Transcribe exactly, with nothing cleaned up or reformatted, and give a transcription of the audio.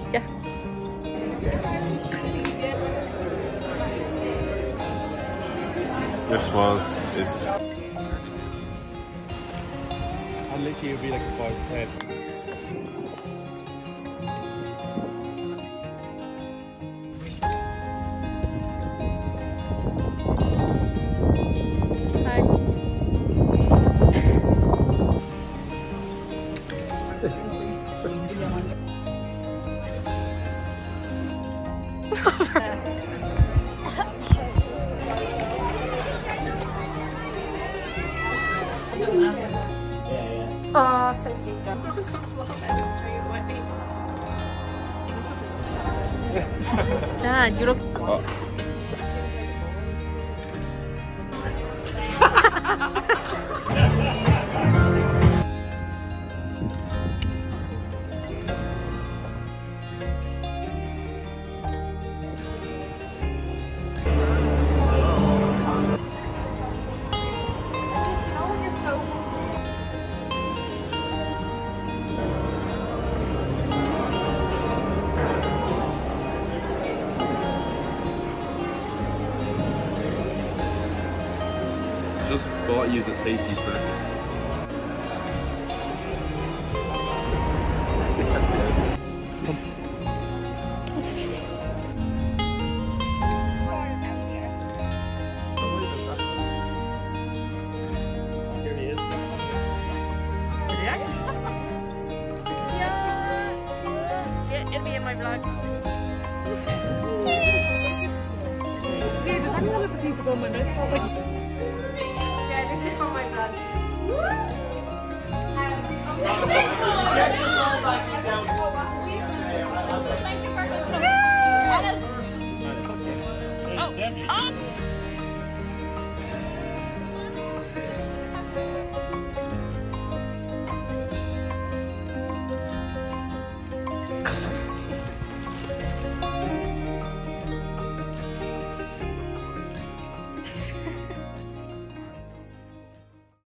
마시자. This was is. I'm literally it'll be like a five head. Oh, so cute. 자, 이렇게. 어. Just bought you a tasty snack. Here he is. Yeah, it'll be in my vlog. Dude, I got a piece of my mouth. I was like, Yeah, this is for my vlog. No, it's okay.